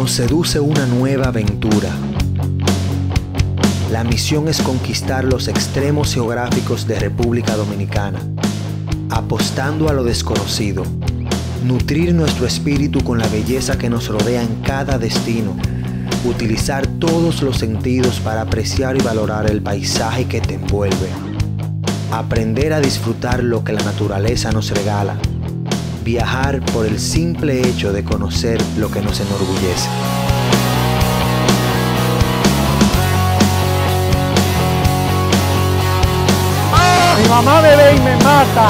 nos seduce una nueva aventura. La misión es conquistar los extremos geográficos de República Dominicana, apostando a lo desconocido, nutrir nuestro espíritu con la belleza que nos rodea en cada destino, utilizar todos los sentidos para apreciar y valorar el paisaje que te envuelve, aprender a disfrutar lo que la naturaleza nos regala, viajar por el simple hecho de conocer lo que nos enorgullece. Mi mamá me ve y me mata.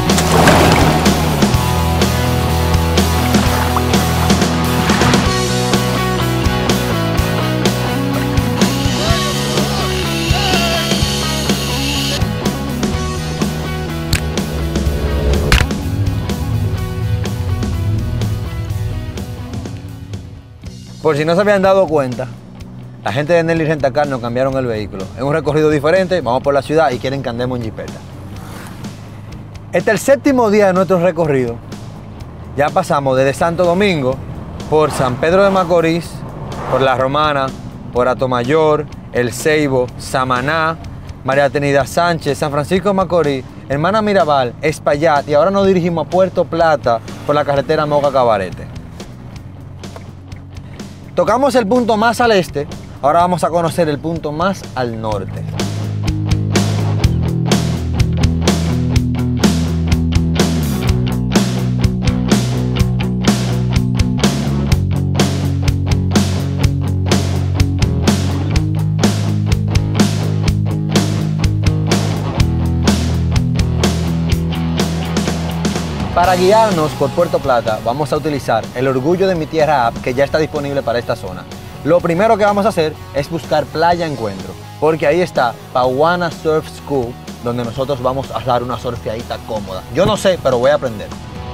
Por si no se habían dado cuenta, la gente de Nelly Rentacar nos cambiaron el vehículo. Es un recorrido diferente, vamos por la ciudad y quieren que andemos en jipeta. Este es el 7º día de nuestro recorrido. Ya pasamos desde Santo Domingo, por San Pedro de Macorís, por La Romana, por Atomayor, El Ceibo, Samaná, María Trinidad Sánchez, San Francisco de Macorís, Hermana Mirabal, Espaillat y ahora nos dirigimos a Puerto Plata por la carretera Moca-Cabarete. Tocamos el punto más al este, ahora vamos a conocer el punto más al norte. Para guiarnos por Puerto Plata, vamos a utilizar el Orgullo de Mi Tierra app que ya está disponible para esta zona. Lo primero que vamos a hacer es buscar Playa Encuentro, porque ahí está Pauana Surf School, donde nosotros vamos a dar una surfeadita cómoda. Yo no sé, pero voy a aprender.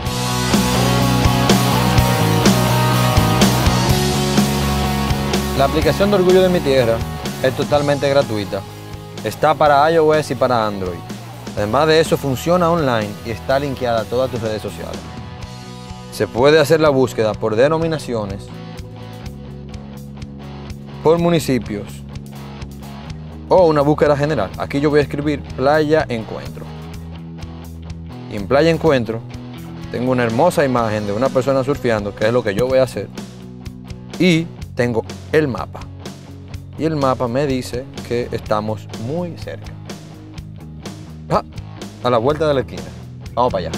La aplicación de Orgullo de Mi Tierra es totalmente gratuita. Está para iOS y para Android. Además de eso, funciona online y está linkeada a todas tus redes sociales. Se puede hacer la búsqueda por denominaciones, por municipios o una búsqueda general. Aquí yo voy a escribir Playa Encuentro. Y en Playa Encuentro tengo una hermosa imagen de una persona surfeando, que es lo que yo voy a hacer. Y tengo el mapa. Y el mapa me dice que estamos muy cerca. A la vuelta de la esquina. Vamos para allá.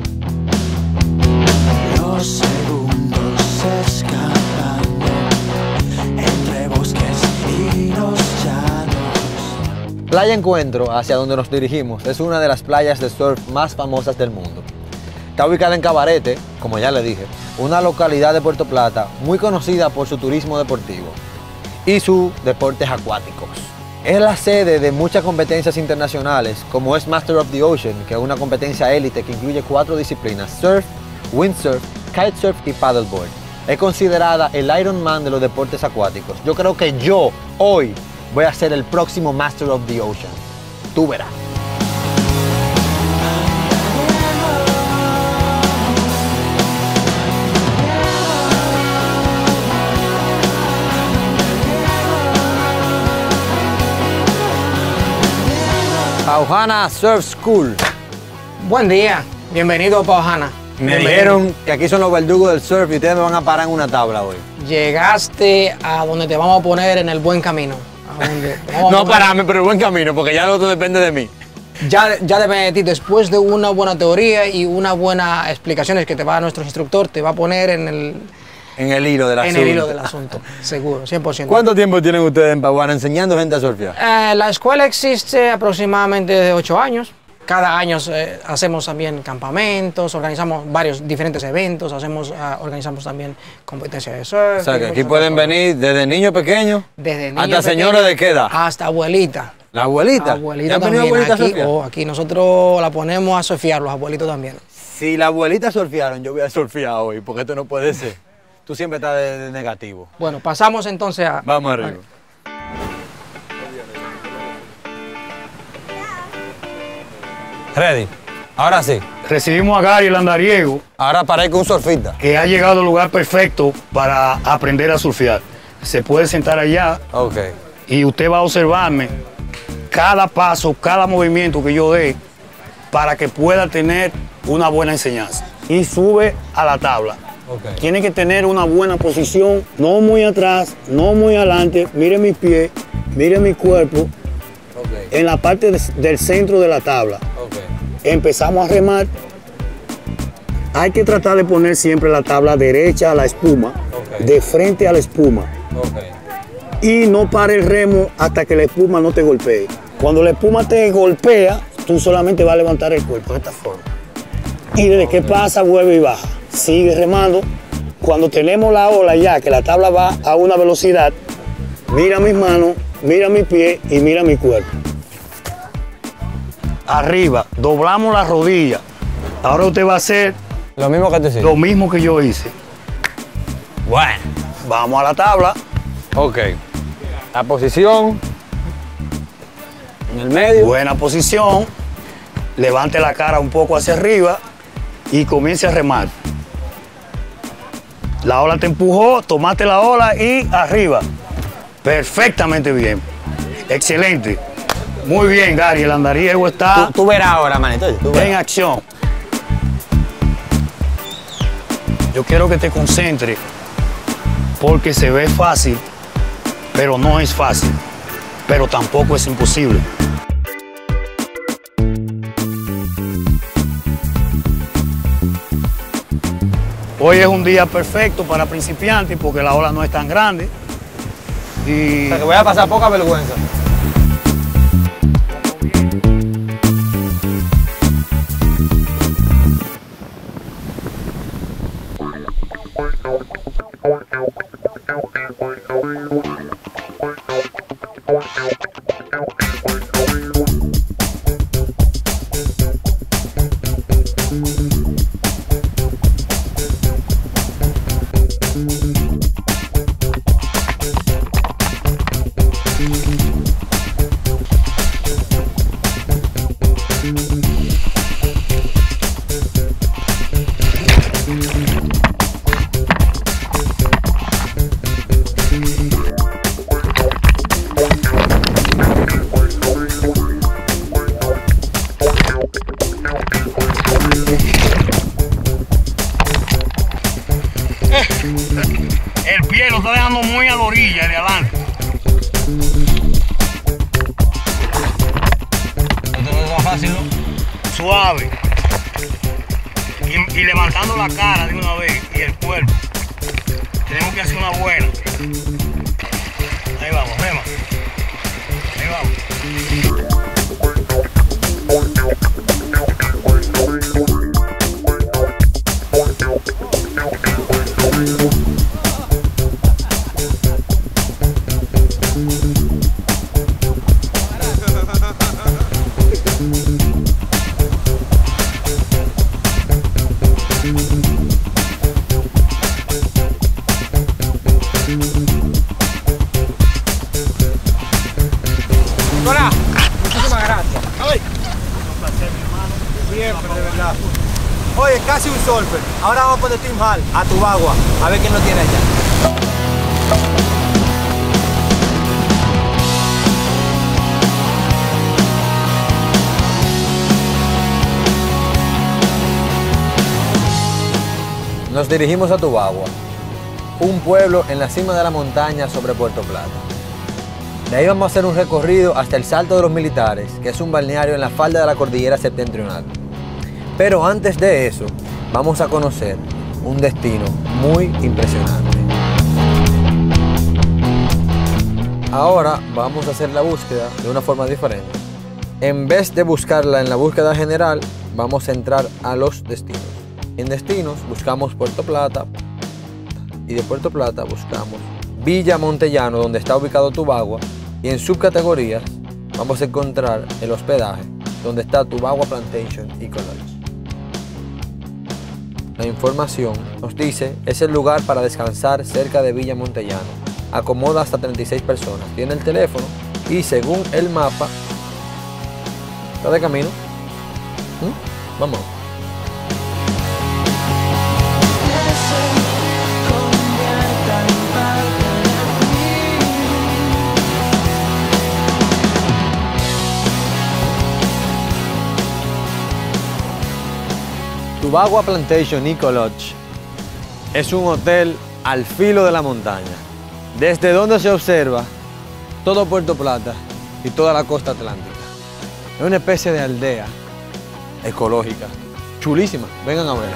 Los segundos escapando entre bosques y los llanos. Playa Encuentro, hacia donde nos dirigimos, es una de las playas de surf más famosas del mundo. Está ubicada en Cabarete, como ya le dije, una localidad de Puerto Plata muy conocida por su turismo deportivo y sus deportes acuáticos. Es la sede de muchas competencias internacionales, como es Master of the Ocean, que es una competencia élite que incluye 4 disciplinas: surf, windsurf, kitesurf y paddleboard. Es considerada el Ironman de los deportes acuáticos. Yo creo que yo, hoy, voy a ser el próximo Master of the Ocean. Tú verás. Pauana Surf School. Buen día, bienvenido a Pauana. Me dijeron que aquí son los verdugos del surf y ustedes me van a parar en una tabla hoy. Llegaste a donde te vamos a poner en el buen camino. No pararme, pero el buen camino, porque ya lo otro depende de mí. Ya depende de ti. Después de una buena teoría y una buena explicaciones que te va a dar nuestro instructor, te va a poner en el hilo del asunto. En el hilo del asunto, seguro, 100%. ¿Cuánto tiempo tienen ustedes en Pauana enseñando gente a surfear? La escuela existe aproximadamente de 8 años. Cada año hacemos también campamentos, organizamos varios diferentes eventos, organizamos también competencias de surf. O sea, que aquí pueden venir desde niños pequeños hasta señores de qué edad. Hasta abuelita. ¿La abuelita? La abuelita también. Abuelita aquí, aquí nosotros la ponemos a surfear, los abuelitos también. Si la abuelita surfearon, yo voy a surfear hoy, porque esto no puede ser. Tú siempre estás de negativo. Bueno, pasamos entonces a... Vamos arriba. Ready. Ahora sí. Recibimos a Gary el andariego, Ahora parezco un surfista. que ha llegado al lugar perfecto para aprender a surfear. Se puede sentar allá Ok. y usted va a observarme cada paso, cada movimiento que yo dé para que pueda tener una buena enseñanza. Y sube a la tabla. Ok. Tiene que tener una buena posición, no muy atrás, no muy adelante. Mire mis pies, mire mi cuerpo Ok. en la parte del centro de la tabla. Ok. Empezamos a remar. Hay que tratar de poner siempre la tabla derecha a la espuma, Ok. de frente a la espuma. Ok. Y no pare el remo hasta que la espuma no te golpee. Cuando la espuma te golpea, tú solamente vas a levantar el cuerpo de esta forma. Y desde que pasa, vuelve y baja. Sigue remando. Cuando tenemos la ola ya, que la tabla va a una velocidad, mira mis manos, mira mis pies y mira mi cuerpo. Arriba, doblamos la rodilla. Ahora usted va a hacer Lo mismo que tú hiciste. lo mismo que yo hice. Bueno. Vamos a la tabla. Ok. La posición. En el medio. Buena posición. Levante la cara un poco hacia arriba y comience a remar. La ola te empujó, tomaste la ola y arriba. Perfectamente bien. Excelente. Muy bien, Gary. El andariego está Tú verás ahora, manito. Tú verás. en acción. Yo quiero que te concentres porque se ve fácil, pero no es fácil. Pero tampoco es imposible. Hoy es un día perfecto para principiantes porque la ola no es tan grande. Y O sea, que voy a pasar poca vergüenza. el pie lo está dejando muy a la orilla de adelante. Esto no es fácil, ¿no? Suave. Y levantando la cara de una vez y el cuerpo. Tenemos que hacer una buena. Ahí vamos, rema. Ahí vamos. Hola, muchísimas gracias. Siempre, de verdad. Oye, casi un surfer. Ahora vamos a poner Team Hall a Tubagua. A ver quién lo tiene allá. Nos dirigimos a Tubagua, un pueblo en la cima de la montaña sobre Puerto Plata. De ahí vamos a hacer un recorrido hasta el Salto de los Militares, que es un balneario en la falda de la cordillera septentrional. Pero antes de eso, vamos a conocer un destino muy impresionante. Ahora vamos a hacer la búsqueda de una forma diferente. En vez de buscarla en la búsqueda general, vamos a entrar a los destinos. En destinos buscamos Puerto Plata y de Puerto Plata buscamos Villa Montellano, donde está ubicado Tubagua, y en subcategorías vamos a encontrar el hospedaje, donde está Tubagua Plantation Eco Lodge. La información nos dice es el lugar para descansar cerca de Villa Montellano. Acomoda hasta 36 personas. Tiene el teléfono y según el mapa está de camino. Vamos. Que se convierta en parte de ti. Tubagua Plantation Eco Lodge es un hotel al filo de la montaña, desde donde se observa todo Puerto Plata y toda la costa atlántica. Es una especie de aldea ecológica, chulísima. Vengan a ver.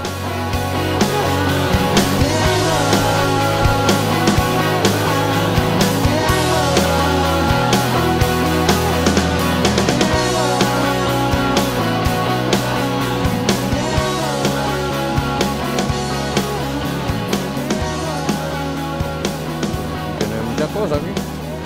Tiene muchas cosas aquí.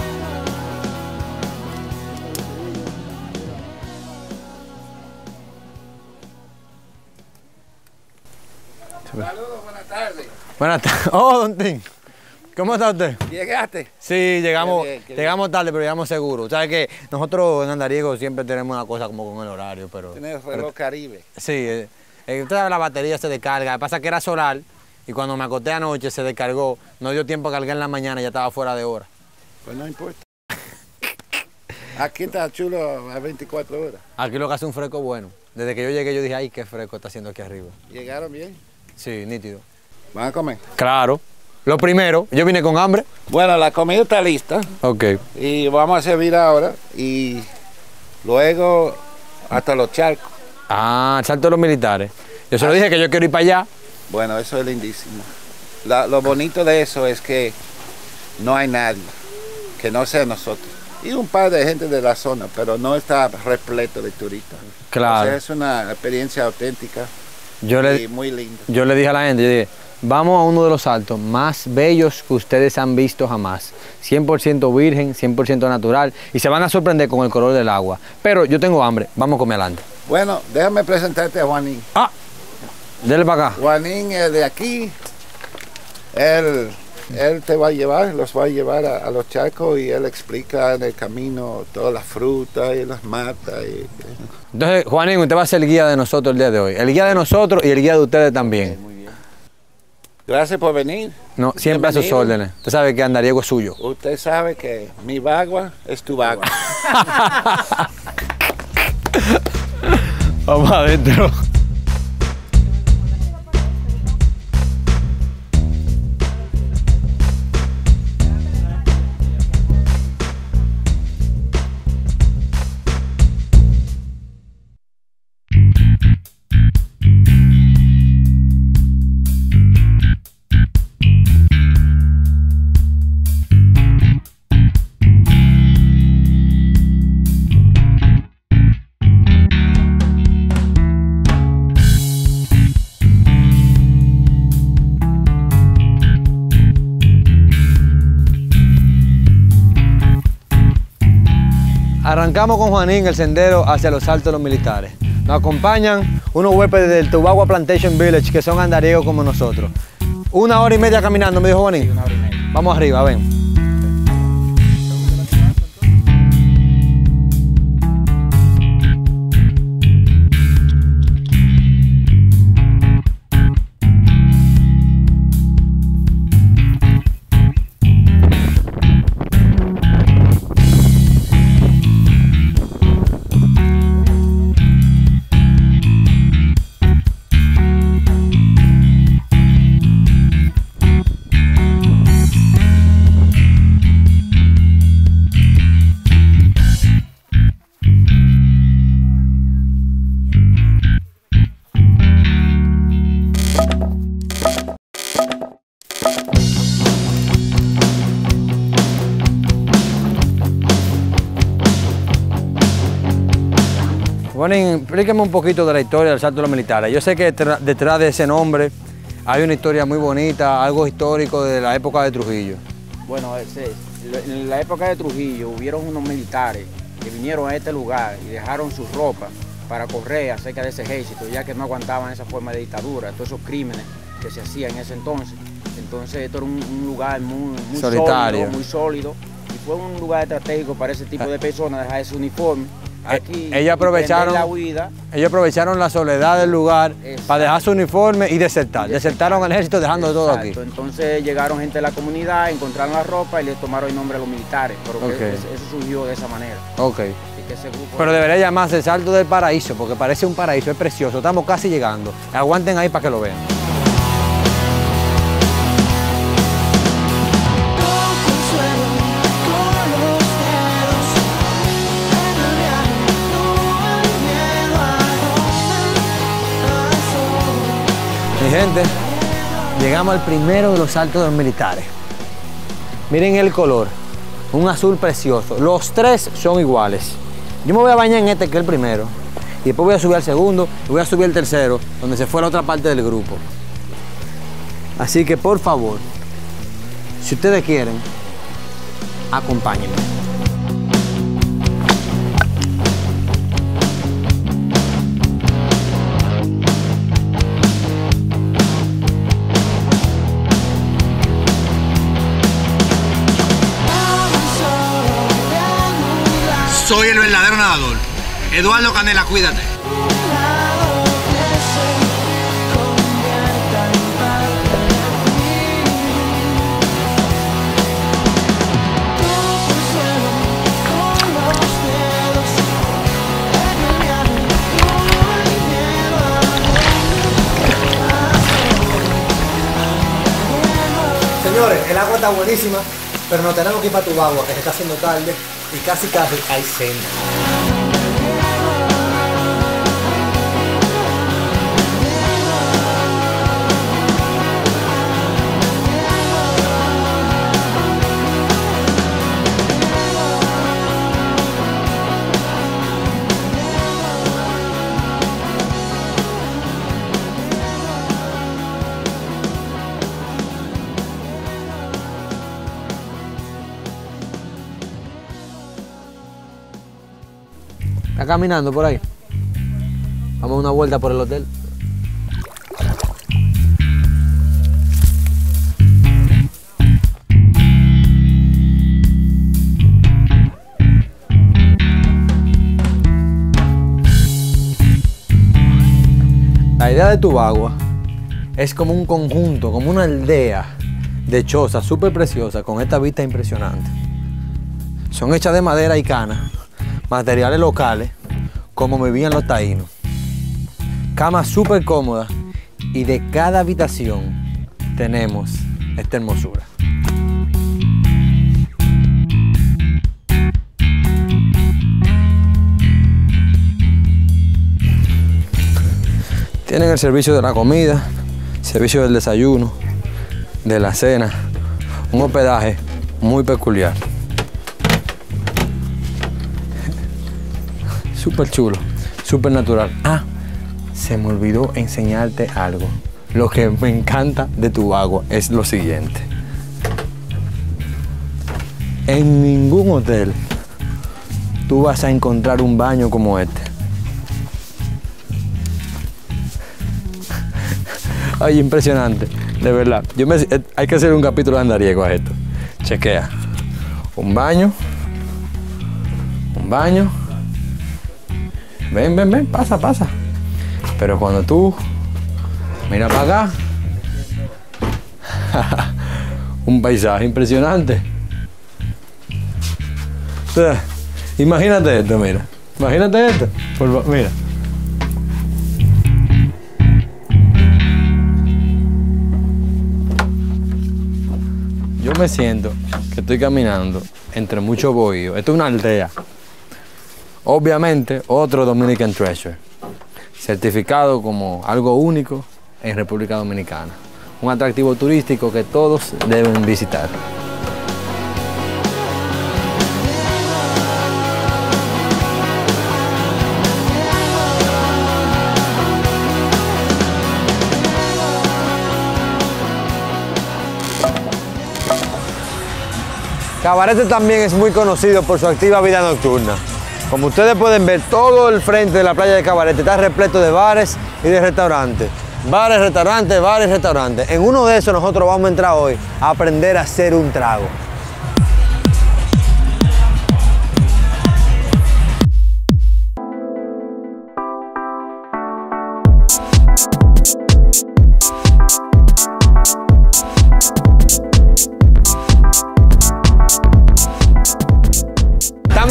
Saludos, buenas tardes. Buenas tardes. Oh, don Tim. ¿Cómo está usted? ¿Llegaste? Sí, llegamos, Qué bien, qué llegamos tarde, pero llegamos seguro. ¿Sabes que nosotros en Andariego siempre tenemos una cosa como con el horario, pero... Tienes reloj Caribe. Sí, usted sabe, la batería se descarga. Lo que pasa es que era solar y cuando me acosté anoche se descargó. No dio tiempo a cargar en la mañana, ya estaba fuera de hora. Pues no importa. Aquí está chulo a 24 horas. Aquí lo que hace un fresco bueno. Desde que yo llegué yo dije, ay, qué fresco está haciendo aquí arriba. ¿Llegaron bien? Sí, nítido. ¿Van a comer? Claro. Lo primero, yo vine con hambre. Bueno, la comida está lista Ok. y vamos a servir ahora y luego hasta los charcos. Ah, el salto de los militares. Yo se lo dije que yo quiero ir para allá. Bueno, eso es lindísimo. Lo bonito de eso es que no hay nadie que no sea nosotros. Y un par de gente de la zona, pero no está repleto de turistas. Claro. O sea, es una experiencia auténtica Yo y le, muy linda. yo le dije a la gente, yo dije, vamos a uno de los saltos más bellos que ustedes han visto jamás. 100% virgen, 100% natural. Y se van a sorprender con el color del agua. Pero yo tengo hambre, vamos a comer adelante. Bueno, déjame presentarte a Juanín. Ah, dele para acá. Juanín es de aquí. Él te va a llevar, los va a llevar a los charcos y él explica en el camino todas las frutas y las matas. Entonces, Juanín, usted va a ser el guía de nosotros el día de hoy. El guía de nosotros y el guía de ustedes también. Gracias por venir. No, siempre a sus Bienvenido. órdenes. Usted sabe que Andariego es suyo. Usted sabe que mi bagua es tu bagua. Vamos adentro. Arrancamos con Juanín el sendero hacia los saltos de los militares. Nos acompañan unos huéspedes del Tubagua Plantation Village que son andariegos como nosotros. 1 hora y media caminando, me dijo Juanín. 1 hora y media. Vamos arriba, ven. Juanín, explíqueme un poquito de la historia del salto de los militares. Yo sé que detrás de ese nombre hay una historia muy bonita, algo histórico de la época de Trujillo. Bueno, en la época de Trujillo hubieron unos militares que vinieron a este lugar y dejaron su ropa para correr acerca de ese ejército, ya que no aguantaban esa forma de dictadura, todos esos crímenes que se hacían en ese entonces. Entonces esto era un lugar muy solitario, sólido, muy sólido, y fue un lugar estratégico para ese tipo de personas dejar ese uniforme aquí Ellos y aprovecharon, la huida. ellos aprovecharon la soledad del lugar Exacto. para dejar su uniforme y desertar. Desertaron al ejército dejando todo aquí. Exacto. Entonces llegaron gente de la comunidad, encontraron la ropa y le tomaron el nombre a los militares. Pero que Ok. eso surgió de esa manera. Ok. Y que ese grupo Pero debería llamarse el Salto del Paraíso, porque parece un paraíso, es precioso. Estamos casi llegando. Aguanten ahí para que lo vean. Con consuelo, con los dedos, en el viaje no hay miedo a donde Mi gente, llegamos al primero de los saltos de los militares. Miren el color, un azul precioso. Los tres son iguales. Yo me voy a bañar en este que es el primero. Y después voy a subir al segundo y voy a subir al tercero, donde se fue la otra parte del grupo. Así que por favor, si ustedes quieren, acompáñenme. Soy el verdadero nadador. Eduardo Canela, cuídate. Señores, el agua está buenísima, pero nos tenemos que ir para Tubagua, que se está haciendo tarde y casi hay cena. ¿Está caminando por ahí? Vamos a dar una vuelta por el hotel. La idea de Tubagua es como un conjunto, como una aldea de chozas súper preciosas con esta vista impresionante. Son hechas de madera y cana, materiales locales, como vivían los taínos. Camas súper cómodas y de cada habitación tenemos esta hermosura. Tienen el servicio de la comida, servicio del desayuno, de la cena, un hospedaje muy peculiar. Súper chulo, súper natural. Ah, se me olvidó enseñarte algo. Lo que me encanta de Tubagua es lo siguiente. En ningún hotel tú vas a encontrar un baño como este. Ay, impresionante, de verdad. Hay que hacer un capítulo de andariego a esto. Chequea. Un baño. Ven, pasa. Pero cuando tú mira para acá, un paisaje impresionante. O sea, imagínate esto, mira. Imagínate esto. Mira. Yo me siento que estoy caminando entre muchos bohíos. Esto es una aldea. Obviamente, otro Dominican Treasure, certificado como algo único en República Dominicana. Un atractivo turístico que todos deben visitar. Cabarete también es muy conocido por su activa vida nocturna. Como ustedes pueden ver, todo el frente de la playa de Cabarete está repleto de bares y de restaurantes. Bares, restaurantes. En uno de esos nosotros vamos a entrar hoy a aprender a hacer un trago.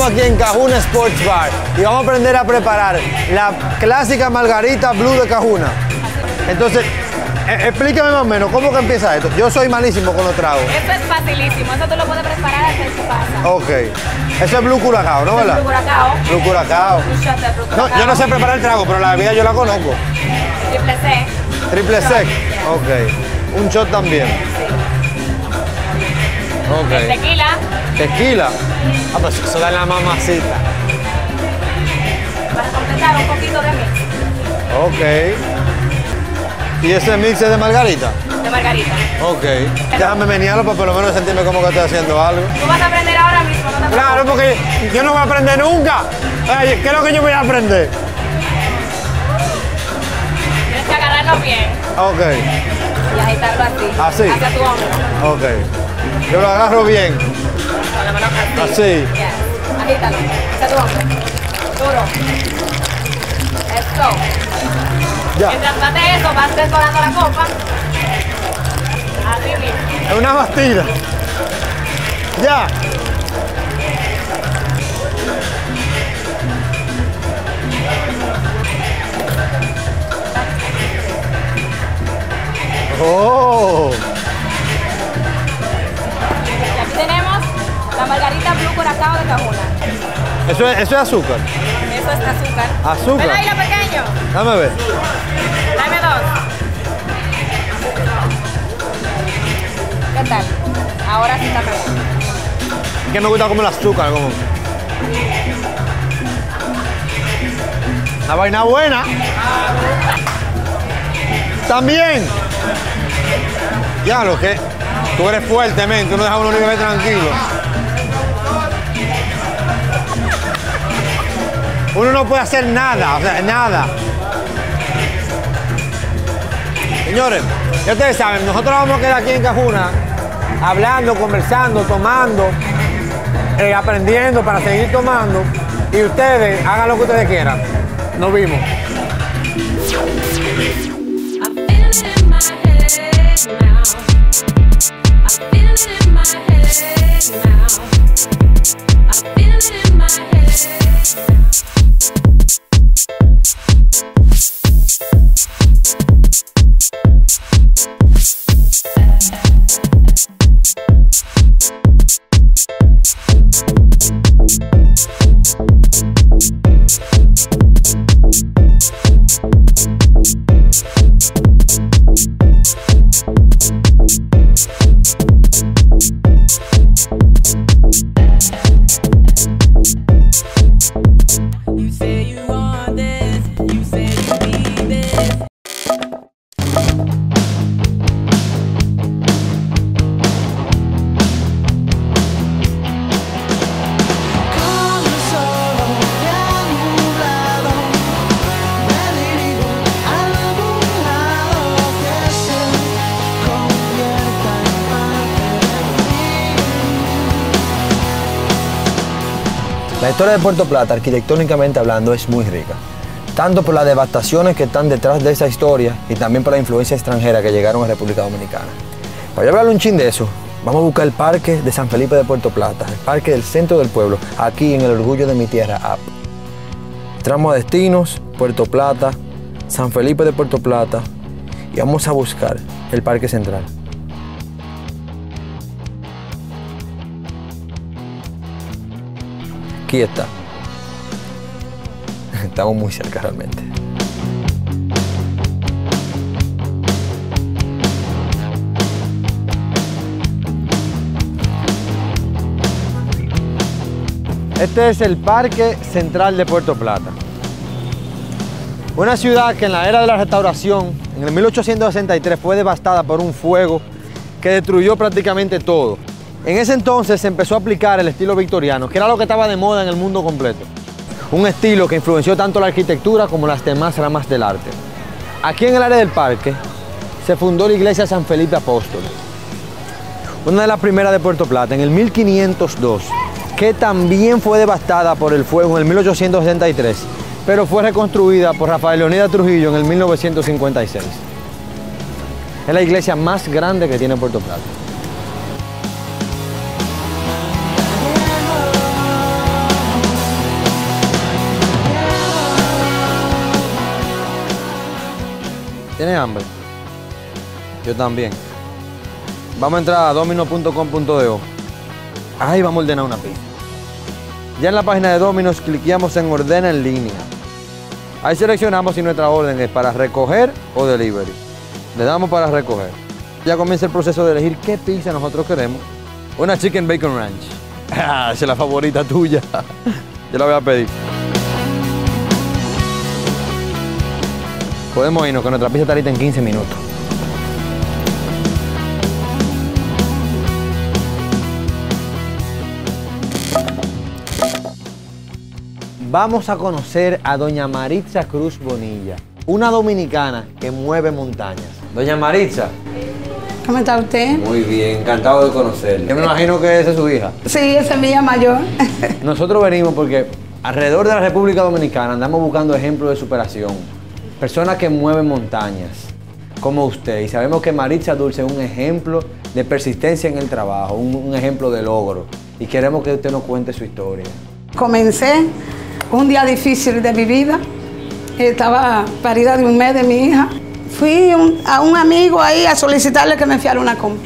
Estamos aquí en Cajuna Sports Bar y vamos a aprender a preparar la clásica margarita blue de Cajuna. Entonces, explíqueme más o menos, ¿cómo que empieza esto? Yo soy malísimo con los tragos. Esto es facilísimo, eso tú lo puedes preparar hasta en tu casa. Ok. Eso es blue curacao, ¿no, verdad? Blue curacao. Blue curacao. Un shot de blue No, curacao. yo no sé preparar el trago, pero la bebida yo la conozco. Triple C. Triple sec. Ok. Un shot también. Ok. El tequila. Tequila. Ah, pues eso da la mamacita. Para completar un poquito de mix. Ok. ¿Y ese mix es de margarita? De margarita. Ok. Déjame menearlo para por lo menos sentirme como que estoy haciendo algo. Tú vas a aprender ahora mismo, no te preocupes. Claro, porque yo no voy a aprender nunca. Ay, ¿qué es lo que yo voy a aprender? Tienes que agarrarlo bien Ok. y agitarlo así. Así. Hacia tu hombro. Ok. Yo lo agarro bien. Con la mano así. Así. Yes. Agítalo. Hacia tu hombro. Duro. Esto. Ya. Mientras haces eso, vas decorando la copa. Así mismo. Es una bastida. Ya. Oh. Y aquí tenemos la margarita blue curacao de Cajuna. Eso es azúcar. Eso es azúcar. Azúcar. Ven ahí, lo pequeño. Dame ver. Dame dos. ¿Qué tal? Ahora sí está mejor. Es que me gusta como el azúcar, como. La vaina buena. También. Ya, lo que. Tú eres fuerte, men. Tú no dejas a uno ni beber tranquilo. Uno no puede hacer nada, o sea, nada. Señores, ya ustedes saben, nosotros vamos a quedar aquí en Cajuna hablando, conversando, tomando, aprendiendo para seguir tomando. Y ustedes hagan lo que ustedes quieran. Nos vimos. La historia de Puerto Plata, arquitectónicamente hablando, es muy rica. Tanto por las devastaciones que están detrás de esa historia y también por la influencia extranjera que llegaron a República Dominicana. Para yo hablarle un chin de eso, vamos a buscar el parque de San Felipe de Puerto Plata, el parque del centro del pueblo, aquí en el orgullo de mi tierra, app. Tramo a destinos, Puerto Plata, San Felipe de Puerto Plata, y vamos a buscar el parque central. Aquí está. Estamos muy cerca realmente. Este es el Parque Central de Puerto Plata. Una ciudad que en la era de la restauración, en el 1863, fue devastada por un fuego que destruyó prácticamente todo. En ese entonces se empezó a aplicar el estilo victoriano, que era lo que estaba de moda en el mundo completo. Un estilo que influenció tanto la arquitectura como las demás ramas del arte. Aquí en el área del parque se fundó la iglesia San Felipe Apóstol, una de las primeras de Puerto Plata, en el 1502, que también fue devastada por el fuego en el 1873, pero fue reconstruida por Rafael Leonidas Trujillo en el 1956. Es la iglesia más grande que tiene Puerto Plata. ¿Tienes hambre? Yo también. Vamos a entrar a domino.com.do. Ahí vamos a ordenar una pizza. Ya en la página de Domino's cliqueamos en Ordena en línea. Ahí seleccionamos si nuestra orden es para recoger o delivery. Le damos para recoger. Ya comienza el proceso de elegir qué pizza nosotros queremos. Una Chicken Bacon Ranch. Esa es la favorita tuya. Yo la voy a pedir. Podemos irnos, que nuestra pizza está lista en 15 minutos. Vamos a conocer a doña Maritza Cruz Bonilla, una dominicana que mueve montañas. Doña Maritza. ¿Cómo está usted? Muy bien, encantado de conocerle. Yo me imagino que esa es su hija. Sí, esa es mi hija mayor. Nosotros venimos porque alrededor de la República Dominicana andamos buscando ejemplos de superación. Personas que mueven montañas, como usted. Y sabemos que Maritza Dulce es un ejemplo de persistencia en el trabajo, un ejemplo de logro. Y queremos que usted nos cuente su historia. Comencé un día difícil de mi vida. Estaba parida de un mes de mi hija. Fui a un amigo ahí a solicitarle que me fiara una compra.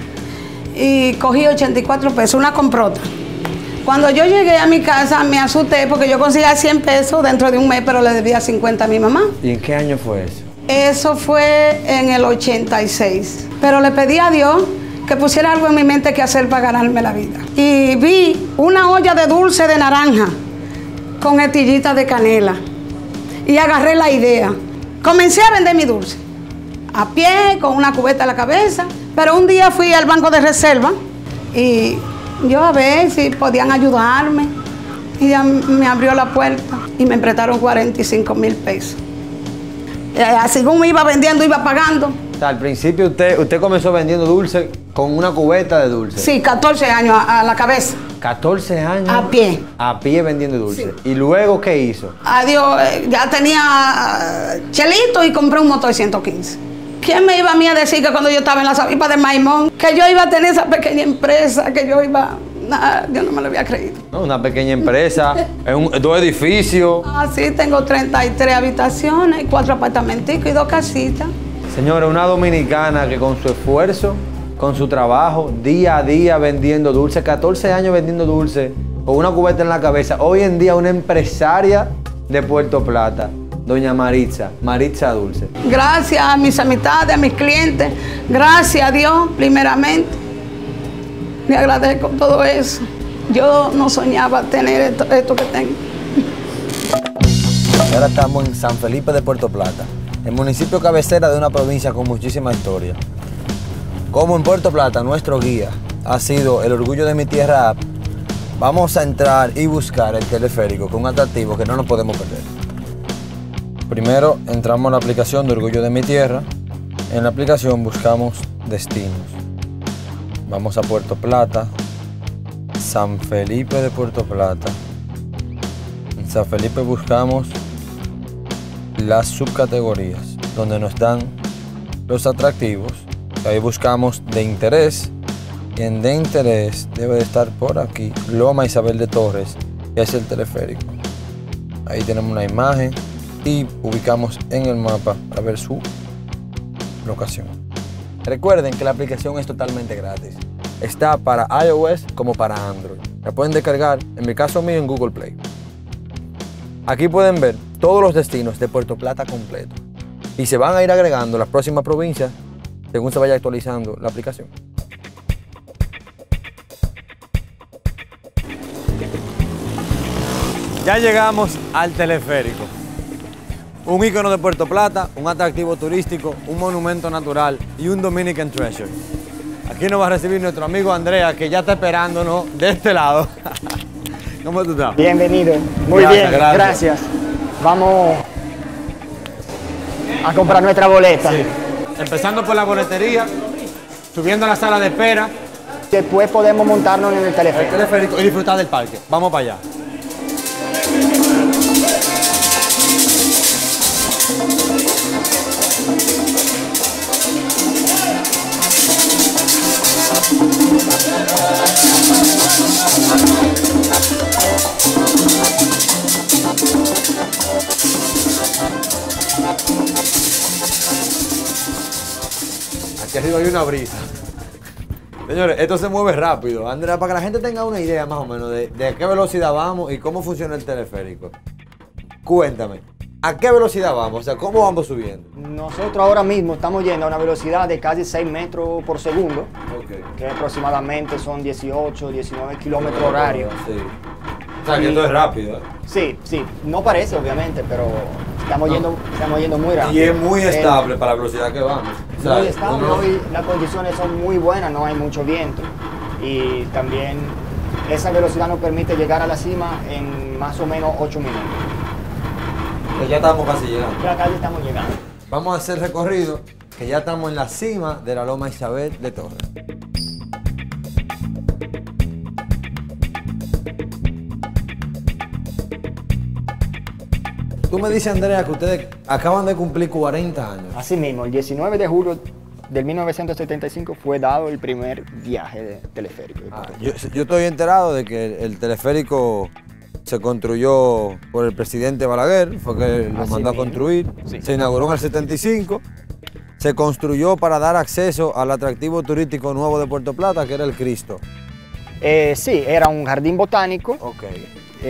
Y cogí 84 pesos, una comprota. Cuando yo llegué a mi casa me asusté porque yo conseguía 100 pesos dentro de un mes, pero le debía 50 a mi mamá. ¿Y en qué año fue eso? Eso fue en el 86. Pero le pedí a Dios que pusiera algo en mi mente que hacer para ganarme la vida. Y vi una olla de dulce de naranja con estillitas de canela. Y agarré la idea. Comencé a vender mi dulce. A pie, con una cubeta en la cabeza. Pero un día fui al banco de reserva y yo a ver si podían ayudarme. Y ella me abrió la puerta y me prestaron 45,000 pesos. Así como iba vendiendo, iba pagando. O sea, al principio usted comenzó vendiendo dulce con una cubeta de dulce. Sí, 14 años a la cabeza. 14 años. A pie. A pie vendiendo dulce. Sí. ¿Y luego qué hizo? Adiós, ya tenía chelito y compré un motor 115. ¿Quién me iba a mí a decir que cuando yo estaba en la Sabipa de Maimón, que yo iba a tener esa pequeña empresa, que yo iba... Nada, yo no me lo había creído. No, una pequeña empresa, dos edificios. Ah, sí, tengo 33 habitaciones, 4 apartamenticos y 2 casitas. Señora, una dominicana que con su esfuerzo, con su trabajo, día a día vendiendo dulce, 14 años vendiendo dulce, con una cubeta en la cabeza, hoy en día una empresaria de Puerto Plata, doña Maritza Dulce. Gracias a mis amistades, a mis clientes, gracias a Dios, primeramente. Le agradezco todo eso. Yo no soñaba tener esto que tengo. Ahora estamos en San Felipe de Puerto Plata, el municipio cabecera de una provincia con muchísima historia. Como en Puerto Plata, nuestro guía ha sido el Orgullo de mi Tierra app, vamos a entrar y buscar el teleférico con un atractivo que no nos podemos perder. Primero entramos a la aplicación de Orgullo de mi Tierra. En la aplicación buscamos destinos. Vamos a Puerto Plata, San Felipe de Puerto Plata. En San Felipe buscamos las subcategorías, donde nos dan los atractivos. Ahí buscamos de interés. Y en de interés debe de estar por aquí, Loma Isabel de Torres, que es el teleférico. Ahí tenemos una imagen y ubicamos en el mapa para ver su locación. Recuerden que la aplicación es totalmente gratis. Está para iOS como para Android. La pueden descargar, en mi caso mío, en Google Play. Aquí pueden ver todos los destinos de Puerto Plata completo. Y se van a ir agregando las próximas provincias según se vaya actualizando la aplicación. Ya llegamos al teleférico. Un ícono de Puerto Plata, un atractivo turístico, un monumento natural y un Dominican Treasure. Aquí nos va a recibir nuestro amigo Andrea, que ya está esperándonos de este lado. ¿Cómo tú estás? Bienvenido. Muy Gracias, bien, gracias. gracias. Vamos a comprar nuestra boleta. Sí. Empezando por la boletería, subiendo a la sala de espera. Después podemos montarnos en el teleférico. El teleférico y disfrutar del parque. Vamos para allá. rápido, hay una brisa. Señores, esto se mueve rápido. Andrea, para que la gente tenga una idea más o menos de a qué velocidad vamos y cómo funciona el teleférico. Cuéntame, ¿a qué velocidad vamos? O sea, ¿cómo vamos subiendo? Nosotros ahora mismo estamos yendo a una velocidad de casi 6 metros por segundo, Okay. que aproximadamente son 18, 19 kilómetros horarios. Sí. O sea, que esto es rápido. Sí, sí, no parece obviamente, pero estamos yendo muy rápido. Y es muy estable para la velocidad que vamos. O sea, Muy estable, hoy las condiciones son muy buenas, no hay mucho viento y también esa velocidad nos permite llegar a la cima en más o menos 8 minutos. Pues ya estamos casi llegando. Ya casi estamos llegando. Vamos a hacer recorrido, que ya estamos en la cima de la Loma Isabel de Torres. Tú me dices, Andrea, que ustedes acaban de cumplir 40 años. Así mismo, el 19 de julio del 1975 fue dado el primer viaje de teleférico. Yo estoy enterado de que el teleférico se construyó por el presidente Balaguer, fue que lo Así mandó a mismo. construir. Sí. Se inauguró en el 75. Se construyó para dar acceso al atractivo turístico nuevo de Puerto Plata, que era el Cristo. Sí, era un jardín botánico. Okay.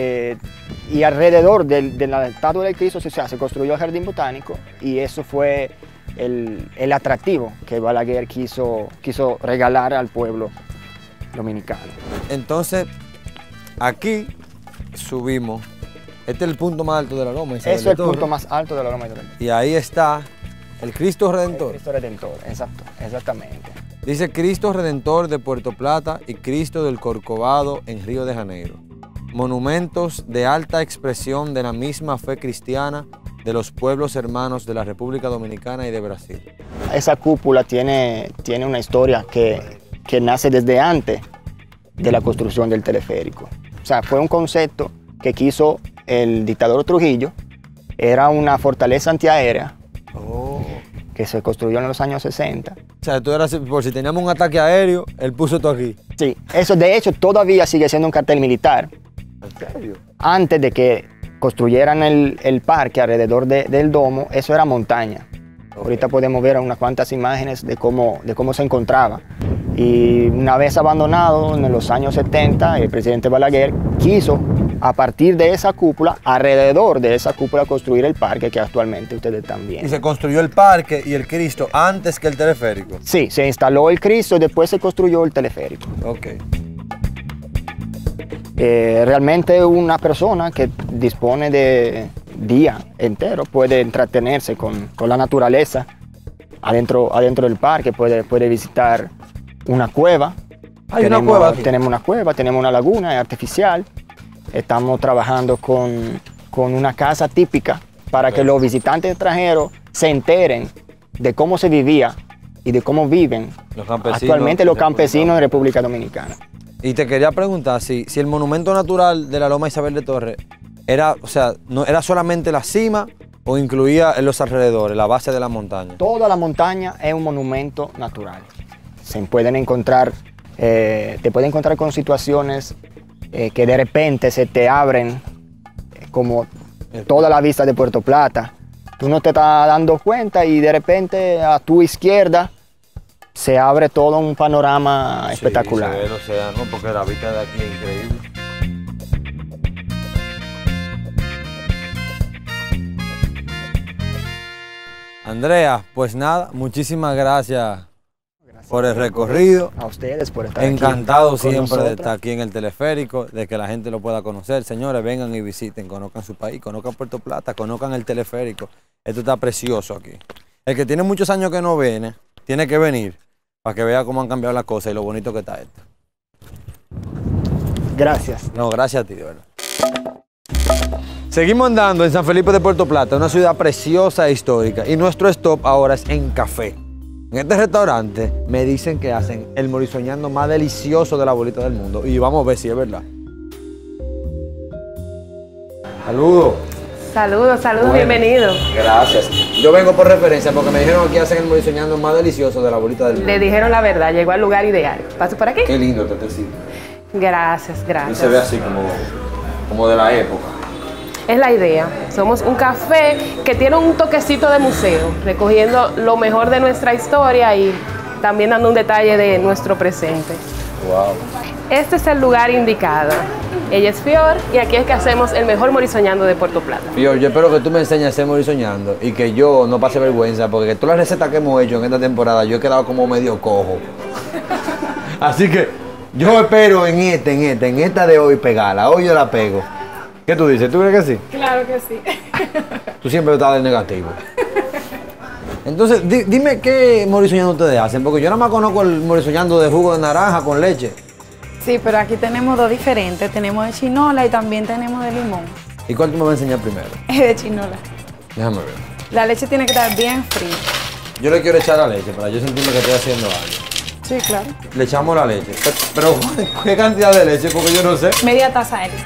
Y alrededor de la estatua del Cristo se construyó el jardín botánico y eso fue el atractivo que Balaguer quiso regalar al pueblo dominicano. Entonces, aquí subimos. Este es el punto más alto de la loma. Eso es el punto más alto de la Loma Isabel. Y ahí está el Cristo Redentor. El Cristo Redentor, exacto, exactamente. Dice Cristo Redentor de Puerto Plata y Cristo del Corcovado en Río de Janeiro. Monumentos de alta expresión de la misma fe cristiana de los pueblos hermanos de la República Dominicana y de Brasil. Esa cúpula tiene una historia que nace desde antes de la construcción del teleférico. O sea, fue un concepto que quiso el dictador Trujillo. Era una fortaleza antiaérea que se construyó en los años 60. O sea, tú eras, por si teníamos un ataque aéreo, él puso esto aquí. Sí, eso de hecho todavía sigue siendo un cartel militar. ¿En serio? Antes de que construyeran el parque alrededor del domo, eso era montaña. Ahorita podemos ver unas cuantas imágenes de cómo se encontraba. Y una vez abandonado en los años 70, el presidente Balaguer quiso, a partir de esa cúpula, alrededor de esa cúpula, construir el parque que actualmente ustedes están viendo. Y se construyó el parque y el Cristo antes que el teleférico. Sí, se instaló el Cristo y después se construyó el teleférico. Ok. Realmente una persona que dispone de día entero puede entretenerse con la naturaleza adentro del parque, puede visitar una cueva. ¿Hay una cueva aquí? Tenemos una cueva, tenemos una laguna artificial. Estamos trabajando con una casa típica para que los visitantes extranjeros se enteren de cómo se vivía y de cómo viven actualmente los campesinos de República Dominicana. Y te quería preguntar si el monumento natural de la Loma Isabel de Torres era, o sea, no era solamente la cima o incluía en los alrededores, la base de la montaña. Toda la montaña es un monumento natural. Se pueden encontrar, te pueden encontrar con situaciones que de repente se te abren como toda la vista de Puerto Plata. Tú no te estás dando cuenta y de repente a tu izquierda se abre todo un panorama espectacular. Sí, se ve el océano porque la vista de aquí es increíble. Andrea, pues nada, muchísimas gracias por el recorrido. A ustedes por estar Encantado aquí con siempre de nosotros. estar aquí en el teleférico, de que la gente lo pueda conocer. Señores, vengan y visiten, conozcan su país, conozcan Puerto Plata, conozcan el teleférico. Esto está precioso aquí. El que tiene muchos años que no viene, tiene que venir para que vea cómo han cambiado las cosas y lo bonito que está esto. Gracias. No, gracias a ti, de verdad. Seguimos andando en San Felipe de Puerto Plata, una ciudad preciosa e histórica. Y nuestro stop ahora es en café. En este restaurante me dicen que hacen el morisoñando más delicioso de la bolita del mundo. Y vamos a ver si es verdad. Saludos. Saludos, saludos, Bueno, bienvenido. Gracias. Yo vengo por referencia porque me dijeron que aquí hacen el morisoñando más delicioso de la bolita del mundo. Le dijeron la verdad, llegó al lugar ideal. ¿Paso por aquí? Qué lindo este sitio. Gracias, Y gracias. se ve así como de la época. Es la idea. Somos un café que tiene un toquecito de museo, recogiendo lo mejor de nuestra historia y también dando un detalle de nuestro presente. Wow. Este es el lugar indicado. Ella es Fior y aquí es que hacemos el mejor morisoñando de Puerto Plata. Fior, yo espero que tú me enseñes a hacer morisoñando y que yo no pase vergüenza, porque todas las recetas que hemos hecho en esta temporada yo he quedado como medio cojo. Así que yo espero en esta de hoy pegarla. Hoy yo la pego. ¿Qué tú dices? ¿Tú crees que sí? Claro que sí. Tú siempre estás de negativo. Entonces, dime qué morisoñando ustedes hacen, porque yo nada más conozco el morisoñando de jugo de naranja con leche. Sí, pero aquí tenemos dos diferentes. Tenemos de chinola y también tenemos de limón. ¿Y cuál tú me vas a enseñar primero? Es de chinola. Déjame ver. La leche tiene que estar bien fría. Yo le quiero echar la leche para yo sentirme que estoy haciendo algo. Sí, claro. Le echamos la leche. Pero, ¿qué cantidad de leche? Porque yo no sé. Media taza de leche.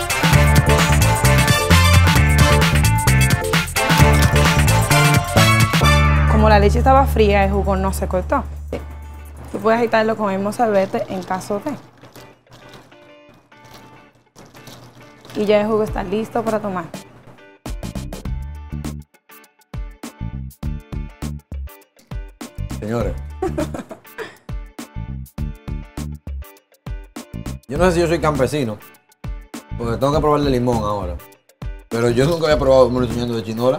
Como la leche estaba fría, el jugo no se cortó. Sí. Tú puedes agitarlo con el mismo salvete en caso de. Y ya el jugo está listo para tomar. Señores. Yo no sé si yo soy campesino, porque tengo que probar el de limón ahora. Pero yo nunca había probado el morisoñando de chinola.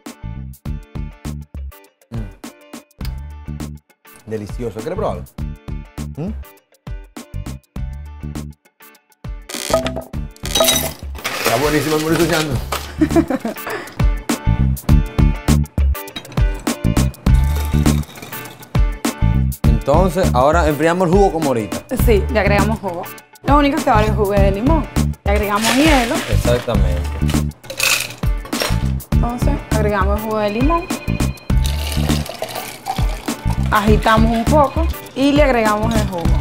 Delicioso. ¿Quieres probarlo? Está buenísimo el morisoñando. Entonces, ahora enfriamos el jugo como ahorita. Sí, le agregamos jugo. Lo único es que ahora el jugo es de limón. Le agregamos hielo. Exactamente. Entonces, agregamos el jugo de limón. Agitamos un poco y le agregamos el jugo.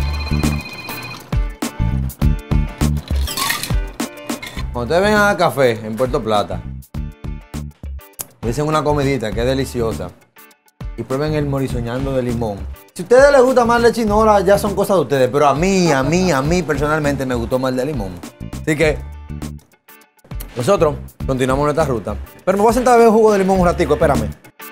Cuando ustedes vengan a café en Puerto Plata, dicen una comidita que es deliciosa y prueben el morisoñando de limón. Si a ustedes les gusta más la chinola, ya son cosas de ustedes, pero a mí personalmente me gustó más el de limón. Así que nosotros continuamos nuestra ruta. Pero me voy a sentar a beber jugo de limón un ratico, espérame.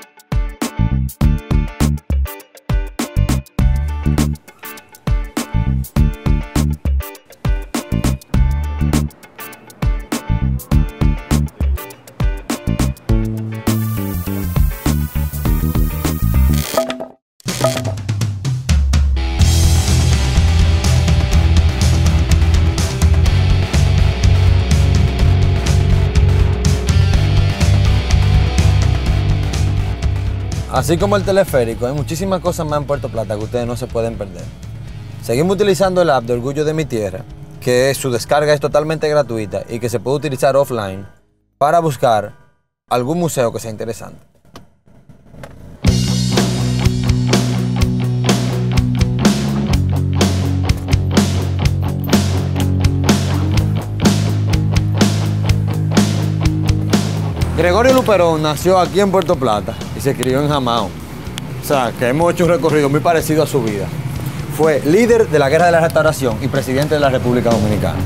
Así como el teleférico, hay muchísimas cosas más en Puerto Plata que ustedes no se pueden perder. Seguimos utilizando el app de Orgullo de mi Tierra, que su descarga es totalmente gratuita y que se puede utilizar offline para buscar algún museo que sea interesante. Gregorio Luperón nació aquí en Puerto Plata y se crió en Jamao. O sea, que hemos hecho un recorrido muy parecido a su vida. Fue líder de la Guerra de la Restauración y presidente de la República Dominicana.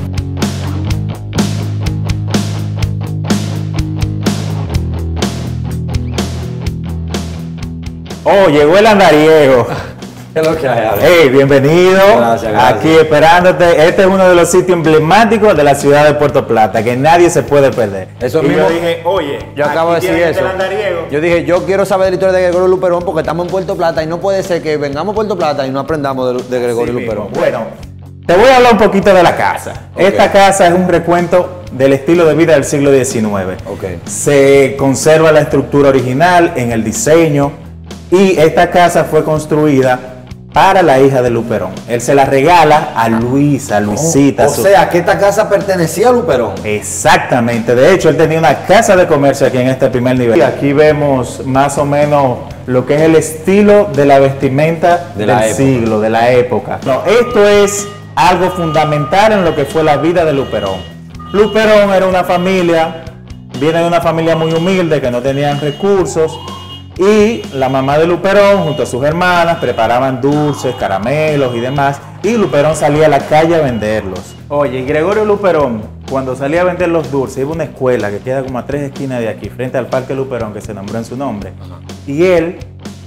Oh, llegó el andariego. ¿Qué es lo que hay? Hey, bienvenido. Gracias. Aquí esperándote. Este es uno de los sitios emblemáticos de la ciudad de Puerto Plata, que nadie se puede perder. Eso y mismo. yo dije, oye, Yo acabo de decir eso. Yo dije, yo quiero saber de la historia de Gregorio Luperón porque estamos en Puerto Plata y no puede ser que vengamos a Puerto Plata y no aprendamos de Gregorio Luperón. Bueno, te voy a hablar un poquito de la casa. Okay. Esta casa es un recuento del estilo de vida del siglo XIX. Okay. Se conserva la estructura original en el diseño y esta casa fue construida para la hija de Luperón. Él se la regala a Luisita. O sea, que esta casa pertenecía a Luperón. Exactamente. De hecho, él tenía una casa de comercio aquí en este primer nivel. Y aquí vemos más o menos lo que es el estilo de la vestimenta del siglo, de la época. No, esto es algo fundamental en lo que fue la vida de Luperón. Luperón era una familia, viene de una familia muy humilde que no tenían recursos. Y la mamá de Luperón junto a sus hermanas preparaban dulces, caramelos y demás, y Luperón salía a la calle a venderlos. Oye, y Gregorio Luperón, cuando salía a vender los dulces, iba a una escuela que queda como a 3 esquinas de aquí, frente al Parque Luperón, que se nombró en su nombre. Y él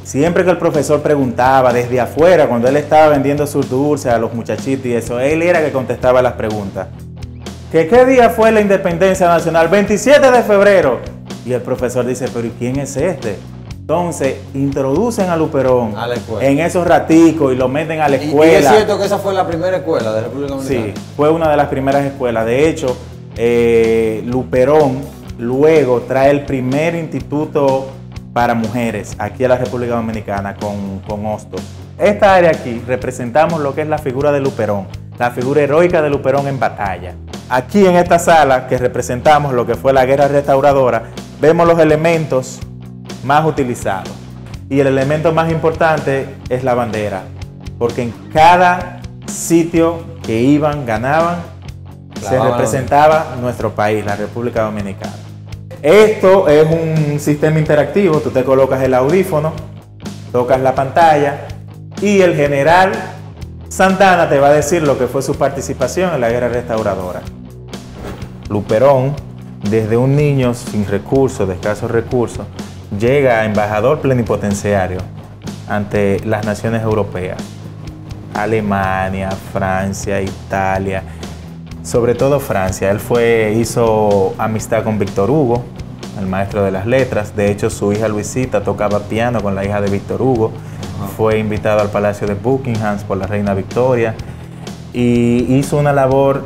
Siempre que el profesor preguntaba desde afuera, cuando él estaba vendiendo sus dulces a los muchachitos y eso, él era que contestaba las preguntas. ¿Qué día fue la independencia nacional? 27 de febrero. Y el profesor dice, pero ¿y quién es este? Entonces, introducen a Luperón en esos raticos y lo meten a la escuela. ¿Y es cierto que esa fue la primera escuela de la República Dominicana? Sí, fue una de las primeras escuelas. De hecho, Luperón luego trae el primer instituto para mujeres aquí a la República Dominicana con Hostos. Esta área aquí representamos lo que es la figura de Luperón, la figura heroica de Luperón en batalla. Aquí en esta sala que representamos lo que fue la guerra restauradora, vemos los elementos más utilizados. Y el elemento más importante es la bandera, porque en cada sitio que iban, ganaban, se representaba nuestro país, la República Dominicana. Esto es un sistema interactivo, tú te colocas el audífono, tocas la pantalla y el general Santana te va a decir lo que fue su participación en la guerra restauradora. Luperón, desde un niño sin recursos, de escasos recursos, llega a embajador plenipotenciario ante las naciones europeas, Alemania, Francia, Italia, sobre todo Francia. Él hizo amistad con Víctor Hugo, el maestro de las letras. De hecho, su hija Luisita tocaba piano con la hija de Víctor Hugo. Fue invitado al Palacio de Buckingham por la reina Victoria y hizo una labor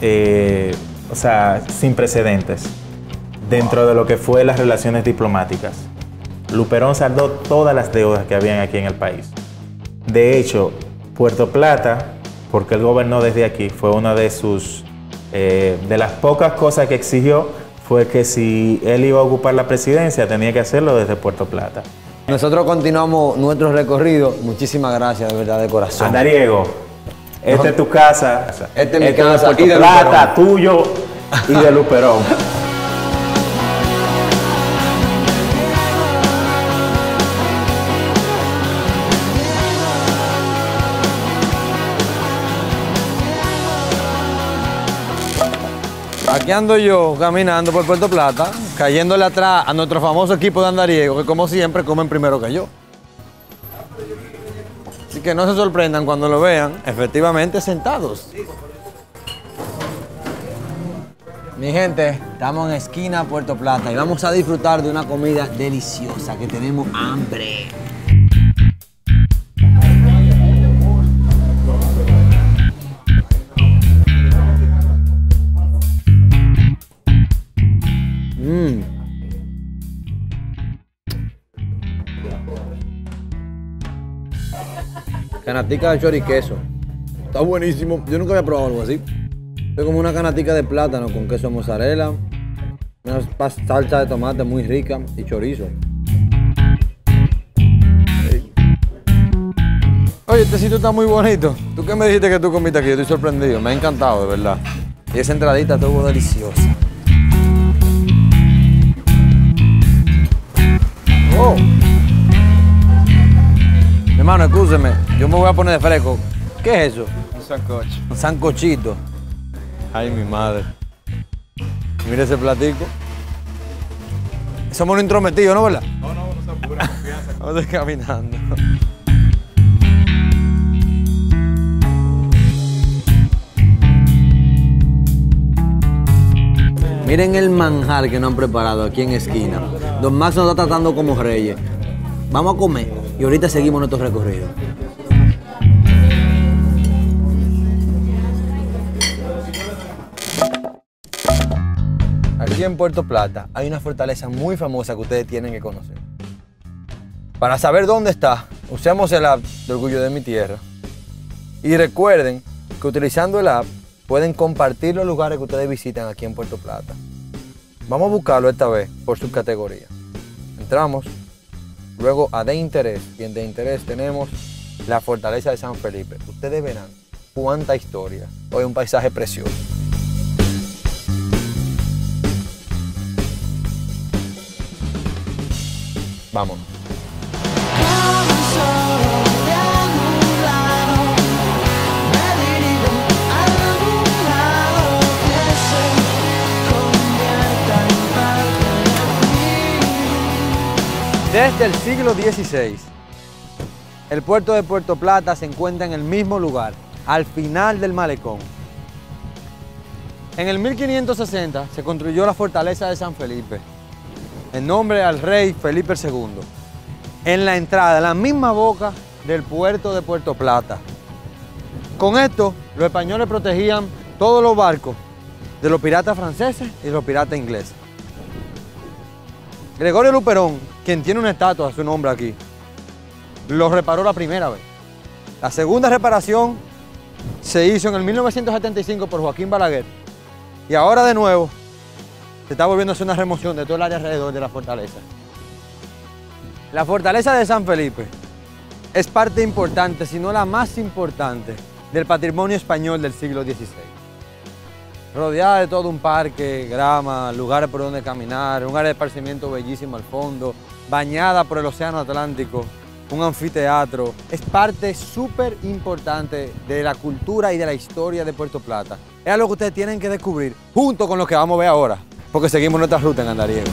sin precedentes dentro de lo que fue las relaciones diplomáticas. Luperón saldó todas las deudas que habían aquí en el país. De hecho, Puerto Plata, porque él gobernó desde aquí, fue una de las pocas cosas que exigió fue que si él iba a ocupar la presidencia tenía que hacerlo desde Puerto Plata. Nosotros continuamos nuestro recorrido. Muchísimas gracias, de verdad, de corazón. Andariego, esta es tu casa. Esta es mi casa. Puerto Plata, tuyo y de Luperón. Aquí ando yo caminando por Puerto Plata, cayéndole atrás a nuestro famoso equipo de Andariego, que como siempre comen primero que yo. Así que no se sorprendan cuando lo vean, efectivamente sentados. Mi gente, estamos en esquina Puerto Plata y vamos a disfrutar de una comida deliciosa, que tenemos hambre. Canatica de choriqueso. Está buenísimo. Yo nunca había probado algo así. Es como una canatica de plátano con queso mozzarella, una salsa de tomate muy rica y chorizo. Oye, este sitio está muy bonito. ¿Tú qué me dijiste que tú comiste aquí? Yo estoy sorprendido. Me ha encantado, de verdad. Y esa entradita estuvo deliciosa. Oh. Mi hermano, escúcheme, yo me voy a poner de fresco. ¿Qué es eso? Un sancocho. Un sancochito. Ay, mi madre. Mira ese platico. Somos un intrometido, ¿no, verdad? No se apura, confianza. Vamos a ir caminando. Miren el manjar que nos han preparado aquí en esquina. Don Max nos está tratando como reyes. Vamos a comer y ahorita seguimos nuestro recorrido. Aquí en Puerto Plata hay una fortaleza muy famosa que ustedes tienen que conocer. Para saber dónde está, usemos el app de Orgullo de mi Tierra. Y recuerden que utilizando el app pueden compartir los lugares que ustedes visitan aquí en Puerto Plata. Vamos a buscarlo esta vez por subcategoría. Entramos, luego a de interés, y en de interés tenemos la fortaleza de San Felipe. Ustedes verán cuánta historia. Hoy un paisaje precioso. Vámonos. Desde el siglo XVI, el puerto de Puerto Plata se encuentra en el mismo lugar, al final del malecón. En el 1560 se construyó la fortaleza de San Felipe, en nombre al rey Felipe II, en la entrada, en la misma boca del puerto de Puerto Plata. Con esto, los españoles protegían todos los barcos de los piratas franceses y de los piratas ingleses. Gregorio Luperón, quien tiene una estatua a su nombre aquí, lo reparó la primera vez. La segunda reparación se hizo en el 1975 por Joaquín Balaguer. Y ahora de nuevo se está volviendo a hacer una remoción de todo el área alrededor de la fortaleza. La fortaleza de San Felipe es parte importante, si no la más importante, del patrimonio español del siglo XVI. Rodeada de todo un parque, grama, lugares por donde caminar, un área de esparcimiento bellísimo al fondo, bañada por el océano Atlántico, un anfiteatro. Es parte súper importante de la cultura y de la historia de Puerto Plata. Es algo que ustedes tienen que descubrir junto con lo que vamos a ver ahora, porque seguimos nuestra ruta en Andariego.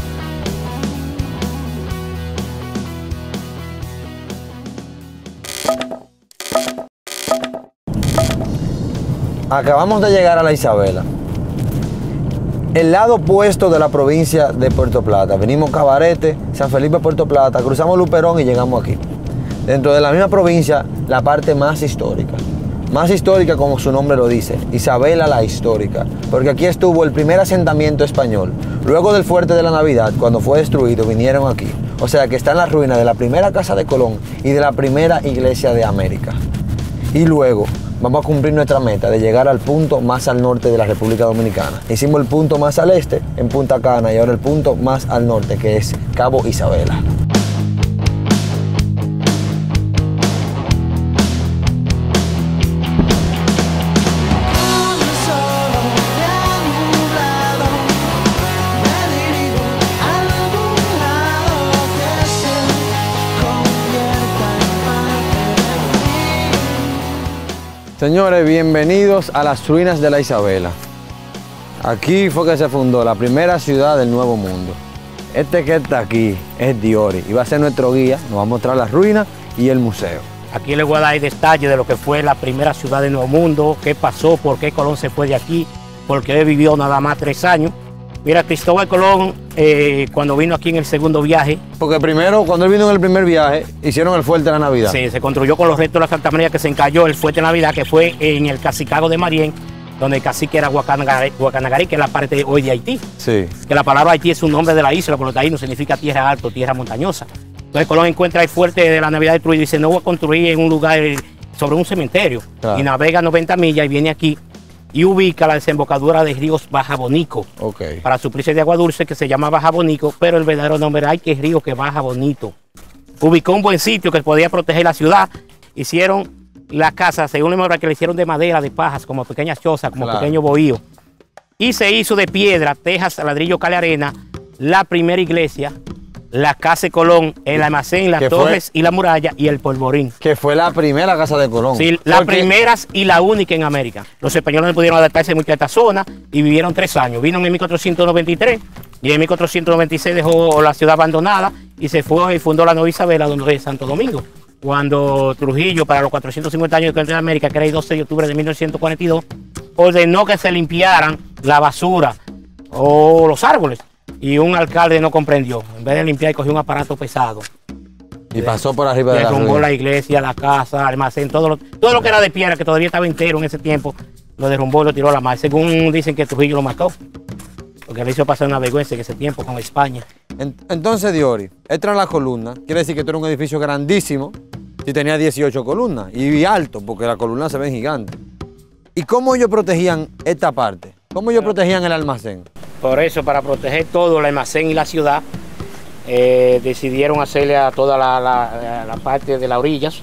Acabamos de llegar a la Isabela, el lado opuesto de la provincia de Puerto Plata. Venimos Cabarete, San Felipe, Puerto Plata, cruzamos Luperón y llegamos aquí. Dentro de la misma provincia, la parte más histórica. Más histórica como su nombre lo dice, Isabela la histórica, porque aquí estuvo el primer asentamiento español. Luego del Fuerte de la Navidad, cuando fue destruido, vinieron aquí. O sea que está en la ruina de la primera casa de Colón y de la primera iglesia de América. Y luego vamos a cumplir nuestra meta de llegar al punto más al norte de la República Dominicana. Hicimos el punto más al este, en Punta Cana, y ahora el punto más al norte, que es Cabo Isabela. Señores, bienvenidos a las ruinas de la Isabela. Aquí fue que se fundó la primera ciudad del Nuevo Mundo. Este que está aquí es Diori y va a ser nuestro guía. Nos va a mostrar las ruinas y el museo. Aquí les voy a dar detalles de lo que fue la primera ciudad del Nuevo Mundo, qué pasó, por qué Colón se fue de aquí, porque él vivió nada más 3 años. Mira, Cristóbal Colón, cuando vino aquí en el segundo viaje... Porque primero, cuando él vino en el primer viaje, hicieron el Fuerte de la Navidad. Sí, se construyó con los restos de la Santa María que se encalló el Fuerte de la Navidad, que fue en el Cacicado de Marién, donde el cacique era Guacanagarí, que es la parte hoy de Haití. Sí. Que la palabra Haití es un nombre de la isla, por lo tanto significa tierra alta, tierra montañosa. Entonces Colón encuentra el Fuerte de la Navidad destruido y dice, no voy a construir en un lugar sobre un cementerio. Claro. Y navega 90 millas y viene aquí y ubica la desembocadura de ríos Baja Bonico, para suplirse de agua dulce, que se llama Baja Bonico, pero el verdadero nombre era que río que Baja Bonito. Ubicó un buen sitio que podía proteger la ciudad. Hicieron la casa, según la memoria, que le hicieron de madera, de pajas, como pequeñas chozas, como pequeños bohíos. Y se hizo de piedra, tejas, ladrillo, cal y arena, la primera iglesia, la casa de Colón, el almacén, las torres y la muralla y el polvorín. Que fue la primera casa de Colón. Sí, la primera y la única en América. Los españoles no pudieron adaptarse mucho a esta zona y vivieron 3 años. Vino en 1493 y en 1496 dejó la ciudad abandonada y se fue y fundó la Nueva Isabela, donde es Santo Domingo. Cuando Trujillo, para los 450 años de América, que era el 12 de octubre de 1942, ordenó que se limpiaran la basura o los árboles. Y un alcalde no comprendió. En vez de limpiar, cogió un aparato pesado. Y pasó por arriba de la ruina. Derrumbó la iglesia, la casa, el almacén, todo lo que era de piedra, que todavía estaba entero en ese tiempo, lo derrumbó y lo tiró a la mar. Según dicen que Trujillo lo mató, porque le hizo pasar una vergüenza en ese tiempo con España. Entonces, Diori, entra en la columna. Quiere decir que esto era un edificio grandísimo, y tenía 18 columnas, y alto, porque las columnas se ven gigantes. ¿Y cómo ellos protegían esta parte? ¿Cómo ellos protegían el almacén? Por eso, para proteger todo el almacén y la ciudad, decidieron hacerle a toda la parte de las orillas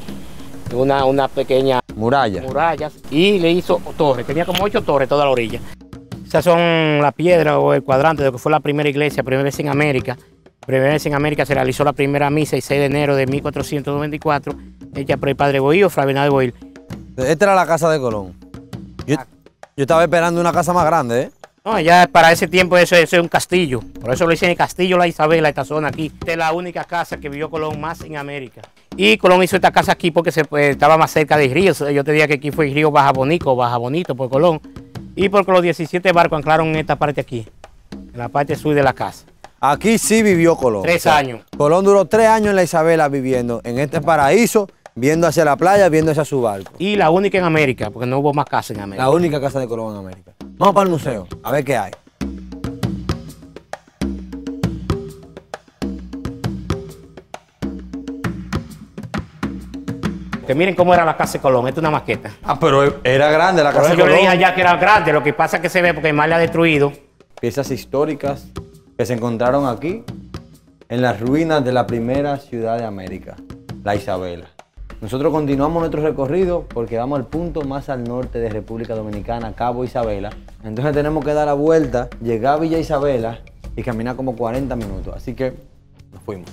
una pequeña murallas y le hizo torres. Tenía como 8 torres toda la orilla. Esas son la piedra o el cuadrante de lo que fue la primera iglesia, primera vez en América. Primera vez en América se realizó la primera misa el 6 de enero de 1494, hecha por el padre Bohío, Fray Bernardo Bohío. Esta era la casa de Colón. Yo estaba esperando una casa más grande, ¿eh? No, ya para ese tiempo eso es un castillo. Por eso lo dicen el Castillo La Isabela, esta zona aquí. Esta es la única casa que vivió Colón más en América. Y Colón hizo esta casa aquí porque estaba más cerca del río. Yo te diría que aquí fue el río Baja Bonito por Colón. Y porque los 17 barcos anclaron en esta parte aquí, en la parte sur de la casa. Aquí sí vivió Colón. 3 años. Colón duró 3 años en la Isabela viviendo en este paraíso, viendo hacia la playa, viendo hacia su barco. Y la única en América, porque no hubo más casas en América. La única casa de Colón en América. Vamos para el museo, a ver qué hay. Que miren cómo era la casa de Colón, esta es una maqueta. Ah, pero era grande la casa de Colón. Yo le dije Colón. allá que era grande, lo que pasa es que se ve porque el mar le ha destruido. Piezas históricas que se encontraron aquí en las ruinas de la primera ciudad de América, la Isabela. Nosotros continuamos nuestro recorrido porque vamos al punto más al norte de República Dominicana, Cabo Isabela. Entonces tenemos que dar la vuelta, llegar a Villa Isabela y caminar como 40 minutos. Así que nos fuimos.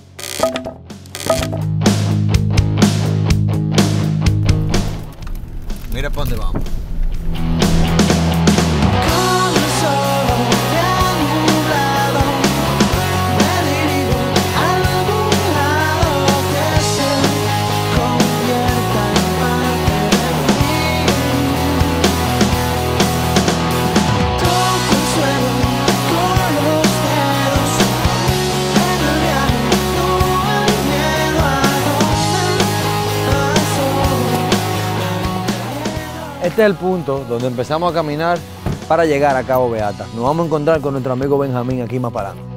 Mira para dónde vamos. Este es el punto donde empezamos a caminar para llegar a Cabo Beata. Nos vamos a encontrar con nuestro amigo Benjamín aquí más para adelante.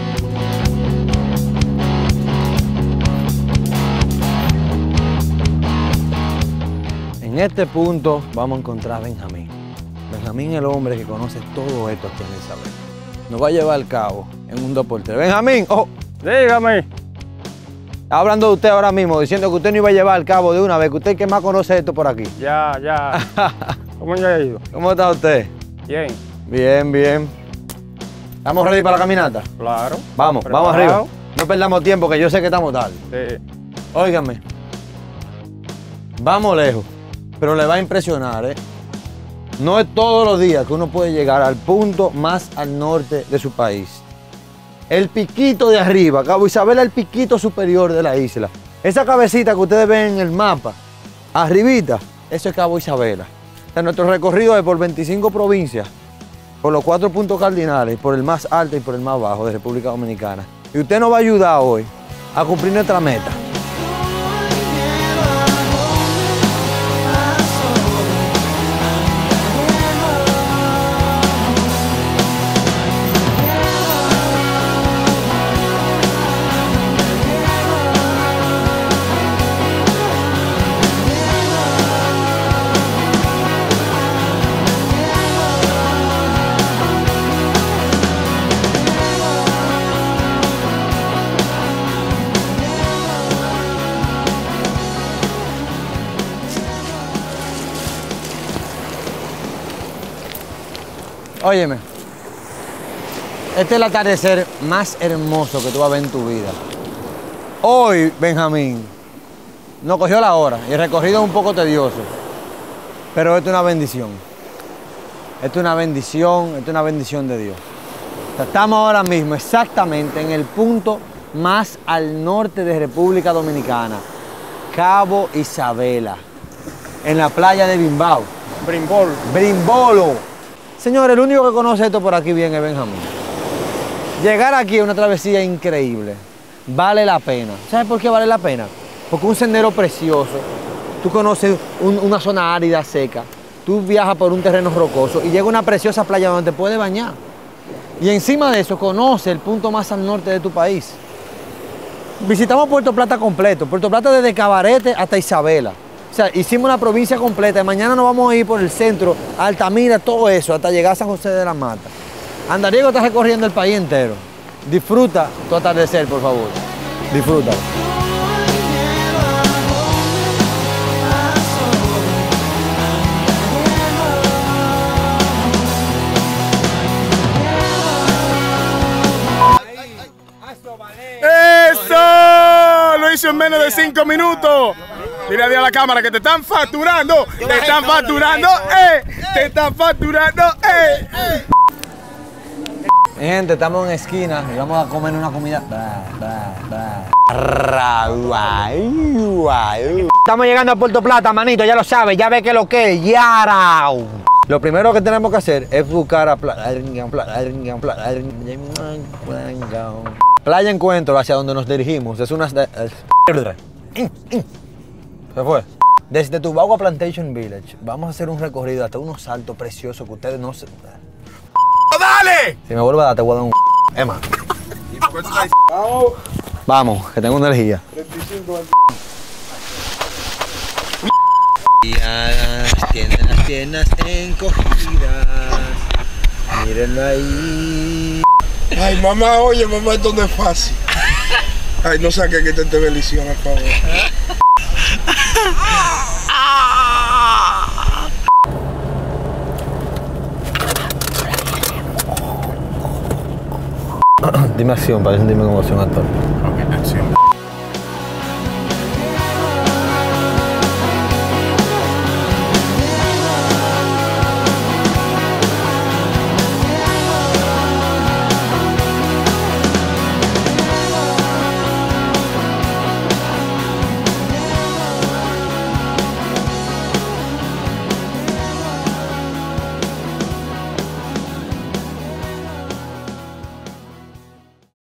En este punto vamos a encontrar a Benjamín. Benjamín es el hombre que conoce todo esto aquí en Isabel. Nos va a llevar al cabo en un 2x3. Benjamín, oh, dígame. Está hablando de usted ahora mismo, diciendo que usted no iba a llevar al cabo de una vez, que usted es el que más conoce esto por aquí. Ya. ¿Cómo le ha ido? ¿Cómo está usted? Bien. Bien. ¿Estamos ready para la caminata? Claro. Vamos arriba. No perdamos tiempo, que yo sé que estamos tarde. Sí. Óigame. Vamos lejos, pero le va a impresionar, ¿eh? No es todos los días que uno puede llegar al punto más al norte de su país. El piquito de arriba, Cabo Isabela, el piquito superior de la isla. Esa cabecita que ustedes ven en el mapa, arribita, eso es Cabo Isabela. O sea, nuestro recorrido es por 25 provincias, por los 4 puntos cardinales, por el más alto y por el más bajo de República Dominicana. Y usted nos va a ayudar hoy a cumplir nuestra meta. Óyeme, este es el atardecer más hermoso que tú vas a ver en tu vida. Hoy, Benjamín, nos cogió la hora y el recorrido es un poco tedioso, pero esto es una bendición. Esto es una bendición de Dios. O sea, estamos ahora mismo exactamente en el punto más al norte de República Dominicana, Cabo Isabela, en la playa de Bimbao. Brimbolo. Señores, el único que conoce esto por aquí bien es Benjamín. Llegar aquí es una travesía increíble. Vale la pena. ¿Sabes por qué vale la pena? Porque un sendero precioso. Tú conoces una zona árida, seca. Tú viajas por un terreno rocoso y llega a una preciosa playa donde te puedes bañar. Y encima de eso, conoce el punto más al norte de tu país. Visitamos Puerto Plata completo. Puerto Plata desde Cabarete hasta Isabela. O sea, hicimos una provincia completa y mañana nos vamos a ir por el centro, a Altamira, todo eso, hasta llegar a San José de la Mata. Andariego está recorriendo el país entero. Disfruta tu atardecer, por favor. Disfrútalo. ¡Eso! Lo hizo en menos de 5 minutos. Mira a la cámara que te están facturando. Te están facturando. Te están facturando. Gente, estamos en esquina y vamos a comer una comida. Estamos llegando a Puerto Plata, manito, ya lo sabes, ya ve que lo que es. Yarao. Lo primero que tenemos que hacer es buscar a Playa Encuentro, hacia donde nos dirigimos. Es una... Se fue. Desde Tubagua Plantation Village vamos a hacer un recorrido hasta unos saltos preciosos que ustedes no se... ¡Dale! Si me vuelve a dar, te voy a dar un... Emma. Vamos, que tengo energía. 35 Tiene las piernas encogidas. Mírenlo ahí. Ay, mamá, oye, mamá, esto no es fácil. Ay, no saques que te bendición, por favor. Dime acción, para sentirme como acción actor. Ok, acción.